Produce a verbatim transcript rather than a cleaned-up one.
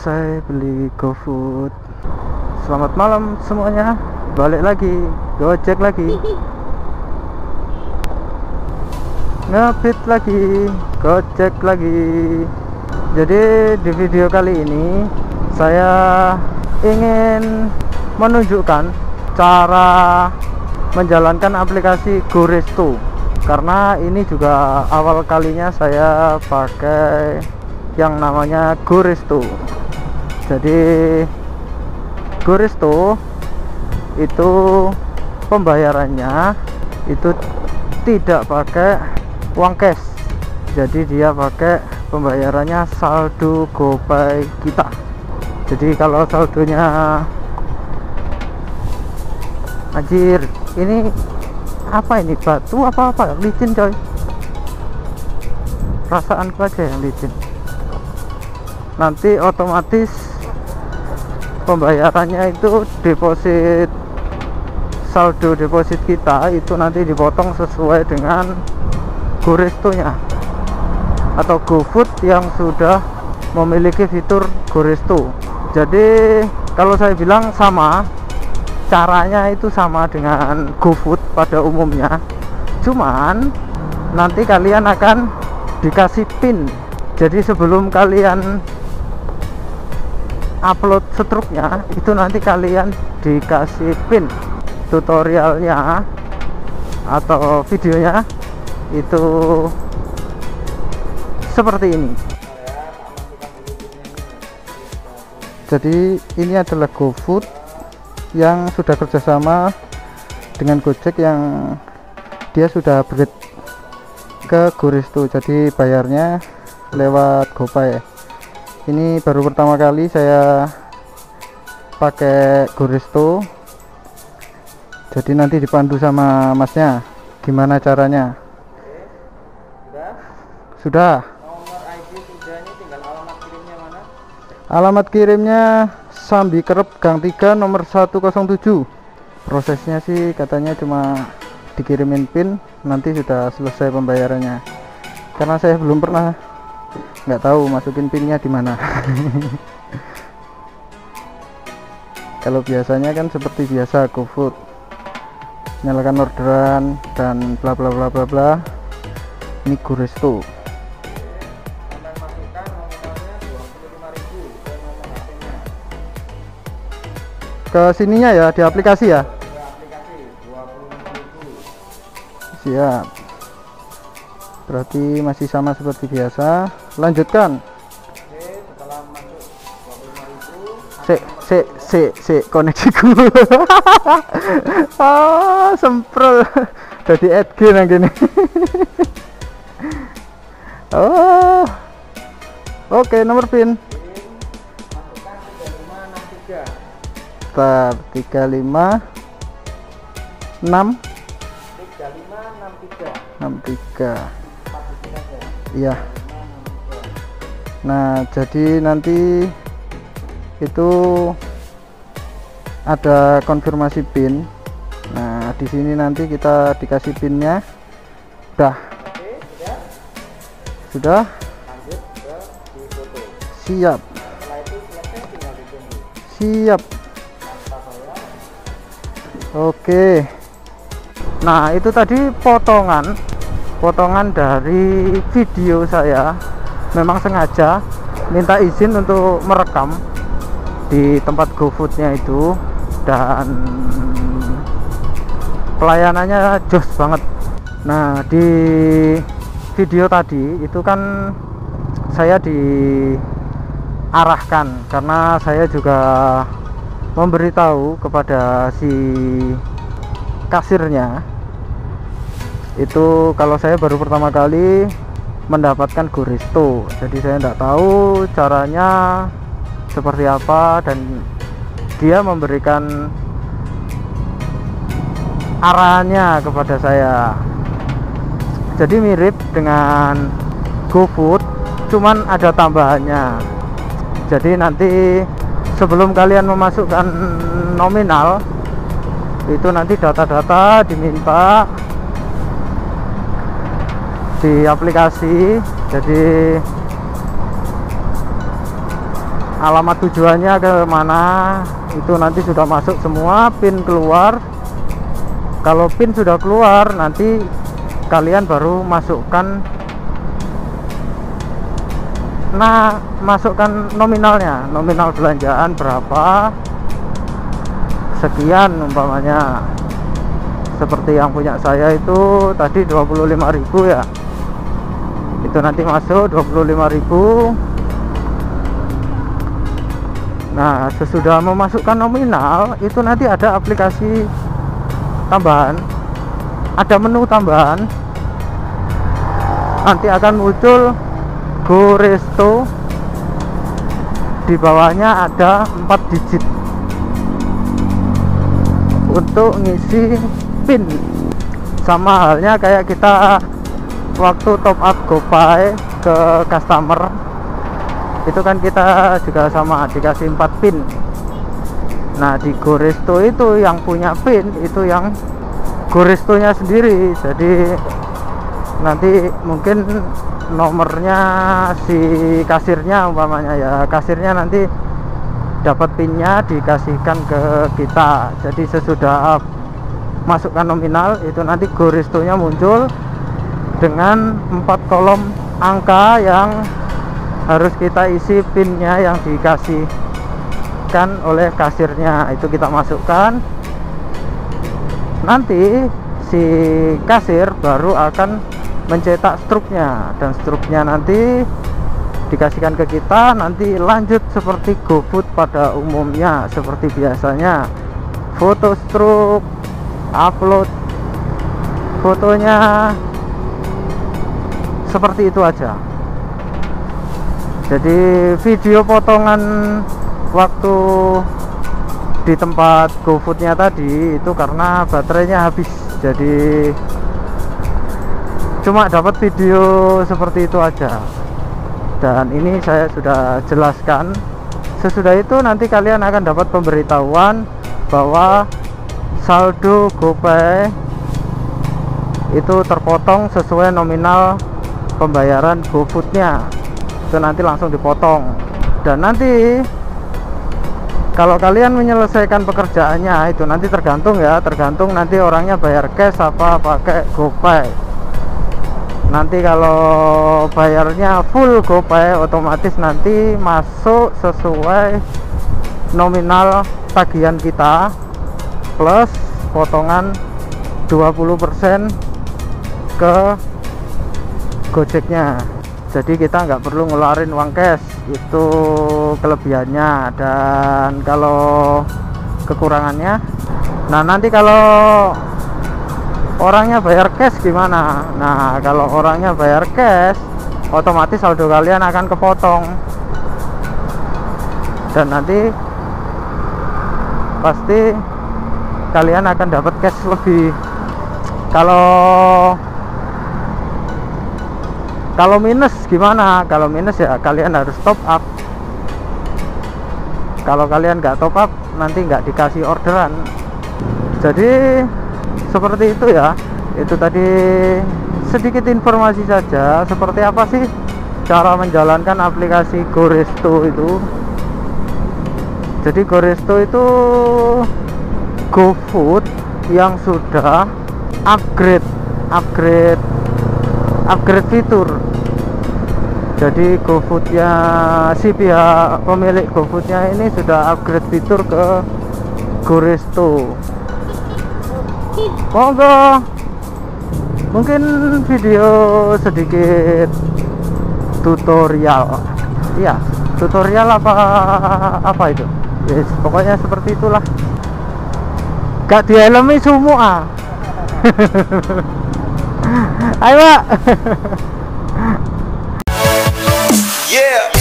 selesai beli GoFood. Selamat malam semuanya, balik lagi Gojek lagi, ngebit lagi, Gojek lagi. Jadi di video kali ini saya ingin menunjukkan cara menjalankan aplikasi GoResto, karena ini juga awal kalinya saya pakai yang namanya GoResto. Jadi GoResto itu pembayarannya itu tidak pakai uang cash, jadi dia pakai pembayarannya saldo GoPay kita. Jadi kalau saldonya, anjir ini apa ini, batu apa apa licin coy, perasaanku aja yang licin. Nanti otomatis pembayarannya itu deposit, saldo deposit kita itu nanti dipotong sesuai dengan GoResto nya atau GoFood yang sudah memiliki fitur GoResto. Jadi kalau saya bilang sama, caranya itu sama dengan GoFood pada umumnya, cuman nanti kalian akan dikasih pin. Jadi sebelum kalian upload struknya itu nanti kalian dikasih pin. Tutorialnya atau videonya itu seperti ini. Jadi ini adalah GoFood yang sudah kerjasama dengan Gojek, yang dia sudah upgrade ke GoResto, jadi bayarnya lewat GoPay. Ini baru pertama kali saya pakai GoResto, jadi nanti dipandu sama masnya gimana caranya. Sudah. Nomor I D sudah, ini tinggal alamat kirimnya mana? Alamat kirimnya Sambi Kerep Gang tiga nomor seratus tujuh. Prosesnya sih katanya cuma dikirimin pin, nanti sudah selesai pembayarannya. Karena saya belum pernah, nggak tahu masukin pinnya di mana. Kalau biasanya kan seperti biasa GoFood, nyalakan orderan dan bla bla bla bla bla. Ini GoResto. Ke sininya ya, di aplikasi ya. Siap. Berarti masih sama seperti biasa. Lanjutkan. Se se se se koneksiku. Ah, semprol. Jadi admin yang gini. Oh. Oke, nomor pin. Tar tiga lima enam enam tiga. Iya. Nah, jadi nanti itu ada konfirmasi pin. Nah, di sini nanti kita dikasih pinnya. Udah. Sudah. Siap. Siap. Oke. Nah, itu tadi potongan potongan dari video saya. Memang sengaja minta izin untuk merekam di tempat GoFoodnya itu, dan pelayanannya jos banget. Nah, di video tadi itu kan saya diarahkan karena saya juga memberitahu kepada si kasirnya itu kalau saya baru pertama kali mendapatkan GoResto, jadi saya tidak tahu caranya seperti apa, dan dia memberikan arahannya kepada saya. Jadi mirip dengan GoFood, cuman ada tambahannya. Jadi nanti sebelum kalian memasukkan nominal itu nanti data-data diminta di aplikasi. Jadi alamat tujuannya ke mana itu nanti sudah masuk semua, pin keluar. Kalau pin sudah keluar, nanti kalian baru masukkan, nah masukkan nominalnya, nominal belanjaan berapa, sekian umpamanya. Seperti yang punya saya itu tadi dua puluh lima ribu ya, itu nanti masuk dua puluh lima ribu. Nah sesudah memasukkan nominal itu nanti ada aplikasi tambahan, ada menu tambahan, nanti akan muncul GoResto, di bawahnya ada empat digit untuk ngisi pin. Sama halnya kayak kita waktu top up GoPay ke customer, itu kan kita juga sama dikasih empat pin. Nah di GoResto itu yang punya pin itu yang GoResto-nya sendiri. Jadi nanti mungkin nomornya si kasirnya umpamanya ya, kasirnya nanti dapat pinnya dikasihkan ke kita. Jadi sesudah masukkan nominal itu nanti GoResto-nya muncul dengan empat kolom angka yang harus kita isi pinnya yang dikasih oleh kasirnya. Itu kita masukkan, nanti si kasir baru akan mencetak struknya, dan struknya nanti dikasihkan ke kita. Nanti lanjut seperti GoFood pada umumnya, seperti biasanya foto struk, upload fotonya, seperti itu aja. Jadi video potongan waktu di tempat GoFoodnya tadi itu karena baterainya habis, jadi cuma dapat video seperti itu aja. Dan ini saya sudah jelaskan. Sesudah itu nanti kalian akan dapat pemberitahuan bahwa saldo GoPay itu terpotong sesuai nominal pembayaran GoFoodnya. Itu nanti langsung dipotong. Dan nanti kalau kalian menyelesaikan pekerjaannya itu nanti tergantung ya, tergantung nanti orangnya bayar cash apa pakai GoPay. Nanti kalau bayarnya full GoPay, otomatis nanti masuk sesuai nominal tagihan kita plus potongan dua puluh persen ke Gojeknya. Jadi kita nggak perlu ngeluarin uang cash, itu kelebihannya. Dan kalau kekurangannya, nah nanti kalau orangnya bayar cash gimana? Nah kalau orangnya bayar cash, otomatis saldo kalian akan kepotong, dan nanti pasti kalian akan dapat cash lebih. Kalau Kalau minus gimana? Kalau minus ya kalian harus top up. Kalau kalian nggak top up, nanti nggak dikasih orderan. Jadi seperti itu ya. Itu tadi sedikit informasi saja. Seperti apa sih cara menjalankan aplikasi GoResto itu? Jadi GoResto itu GoFood yang sudah upgrade, upgrade upgrade fitur. Jadi GoFoodnya, si pihak pemilik GoFoodnya ini sudah upgrade fitur ke GoResto. Monggo, mungkin video sedikit tutorial. Iya, tutorial apa apa itu? Yes, pokoknya seperti itulah. Gak dihelmi semua. Ayo Pak. Yeah.